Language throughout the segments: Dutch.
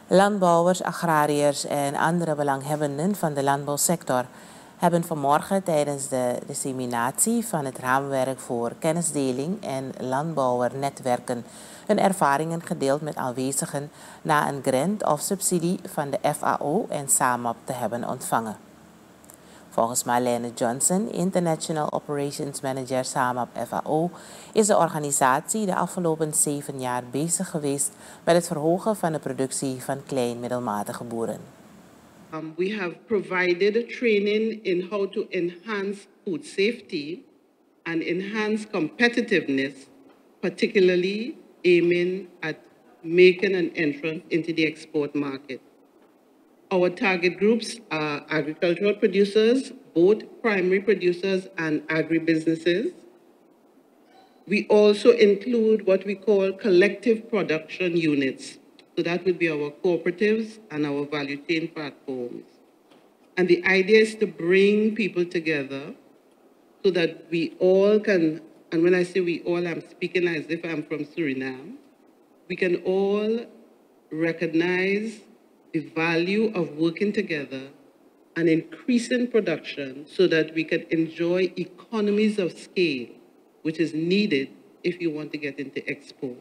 Landbouwers, agrariërs en andere belanghebbenden van de landbouwsector hebben vanmorgen tijdens de disseminatie van het raamwerk voor kennisdeling en landbouwernetwerken hun ervaringen gedeeld met aanwezigen na een grant of subsidie van de FAO en SAMAP te hebben ontvangen. Volgens Marlene Johnson, International Operations Manager SAMAP FAO, is de organisatie de afgelopen 7 jaar bezig geweest met het verhogen van de productie van klein-middelmatige boeren. We have provided training in how to enhance food safety and enhance competitiveness, particularly aiming at making an entrance into the export market. Our target groups are agricultural producers, both primary producers and agribusinesses. We also include what we call collective production units. So that would be our cooperatives and our value chain platforms. And the idea is to bring people together so that we all can, and when I say we all, I'm speaking as if I'm from Suriname, we can all recognize the value of working together and increasing production so that we can enjoy economies of scale, which is needed if you want to get into export.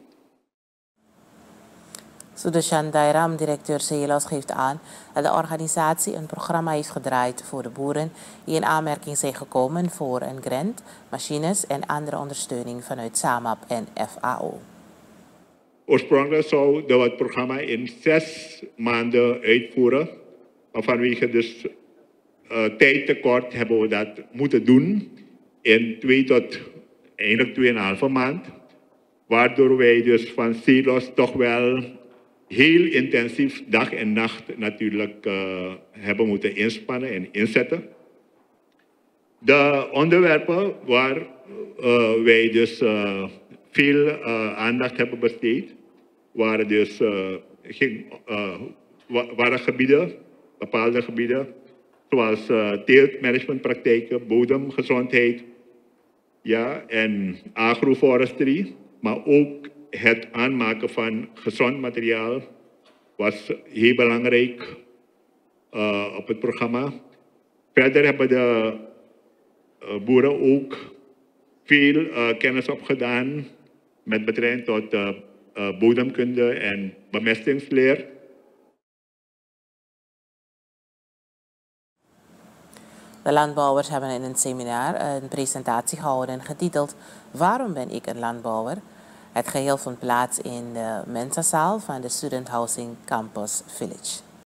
Sudashan Dairam, directeur CELOS, geeft aan dat de organisatie een programma heeft gedraaid voor de boeren die in aanmerking zijn gekomen voor een grant, machines en andere ondersteuning vanuit SAMAP en FAO. Oorspronkelijk zou het programma in 6 maanden uitvoeren, maar vanwege dus tijdtekort hebben we dat moeten doen in 2 tot eigenlijk 2,5 maand. Waardoor wij dus van CELOS toch wel heel intensief dag en nacht natuurlijk hebben moeten inspannen en inzetten. De onderwerpen waar wij dus veel aandacht hebben besteed, waren dus waren gebieden, bepaalde gebieden, zoals teeltmanagementpraktijken, bodemgezondheid, ja, en agroforestry, maar ook het aanmaken van gezond materiaal was heel belangrijk op het programma. Verder hebben de boeren ook veel kennis opgedaan met betrekking tot bodemkunde en bemestingsleer. De landbouwers hebben in een seminar een presentatie gehouden getiteld "Waarom ben ik een landbouwer?" Het geheel vond plaats in de mensazaal van de Student Housing Campus Village.